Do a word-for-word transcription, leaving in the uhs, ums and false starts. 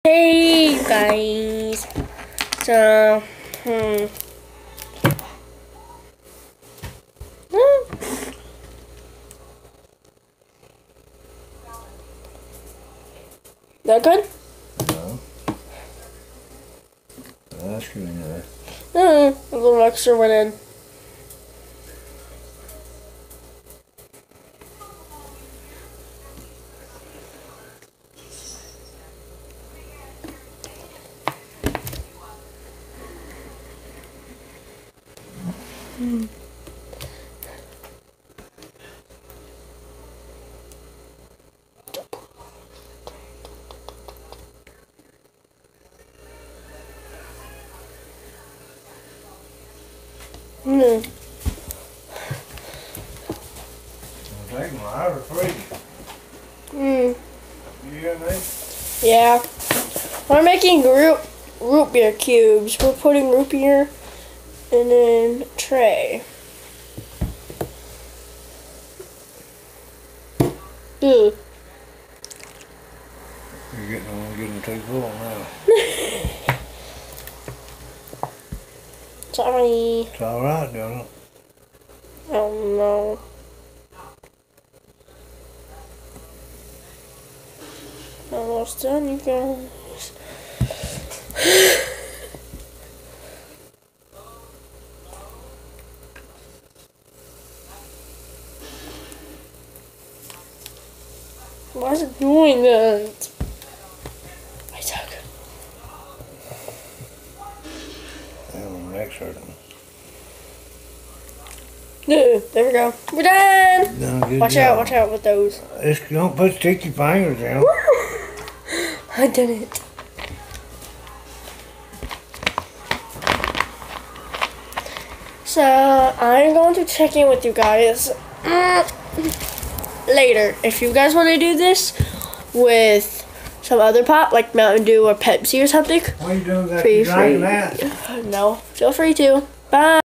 Hey you guys, so hmm, hmm. That good? No. That's good enough. Hmm, a little extra went in. Hmm. Hmm. It'll take them an hour to freeze. Hmm. You hear me? Yeah. We're making root root beer cubes. We're putting root beer in a tray. Ooh. You're getting on getting too full now. Sorry. It's alright, don't it? Oh no. Almost done, you guys. Why is it doing that? I suck. Damn, my neck's hurting. No, there we go. We're done. Done a good Watch job. out, watch out with those. It's, don't put sticky fingers in. I did it. So I'm going to check in with you guys later. If you guys want to do this with some other pop, like Mountain Dew or Pepsi or something, What are you doing that? feel You drank free. that? No, feel free to. Bye.